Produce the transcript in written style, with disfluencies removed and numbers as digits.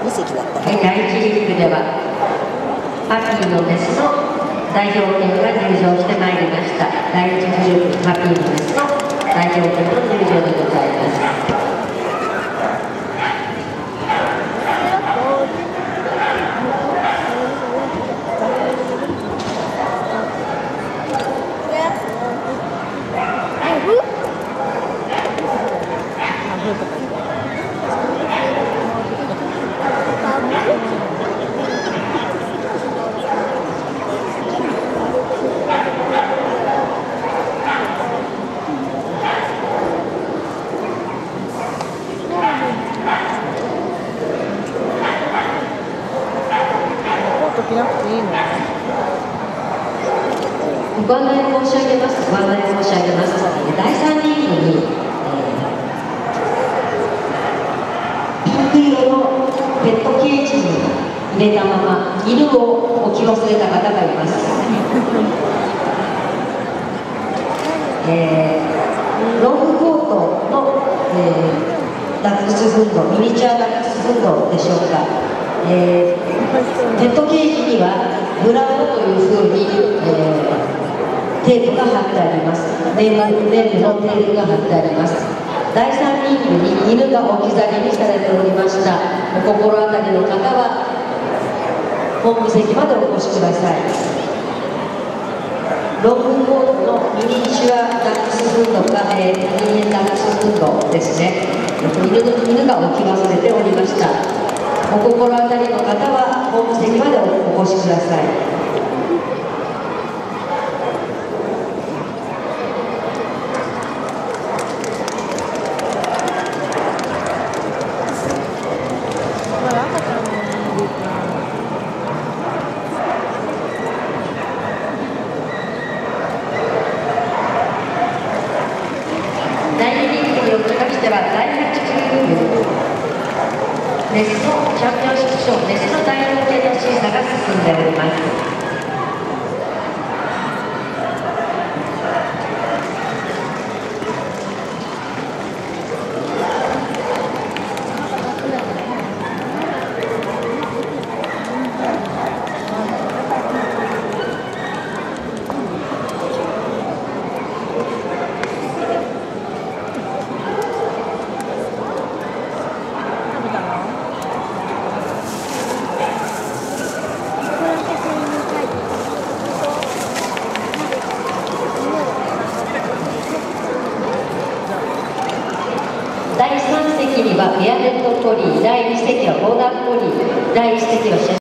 第1リーグではハッピーのメスの代表権が入場してまいりました。第1グループハッピーのメスの代表権の入場でございます。ご案内申し上げます。第3リーグに、ピンク色のペットケージに入れたまま犬を置き忘れた方がいます。ロングコートの、ダックスフンド、ミニチュアダックスフンドでしょうか。ペットケージにはブラウンというふうに、テープが貼ってあります。ネームのテープが貼ってあります。第3リングに犬が置き去りにされておりました。お心当たりの方は本部席までお越しください。ロングコートのミニチュアダックスフンドが、ミニダックスフンドですね。犬が置き忘れておりました。お心当たりの方は本部席までお越しください。第8グループメスのチャンピオンシップ賞メスの代表権の審査が進んでおります。第3席にはペアレットポリー、第2席はボーダーポリー、第1席は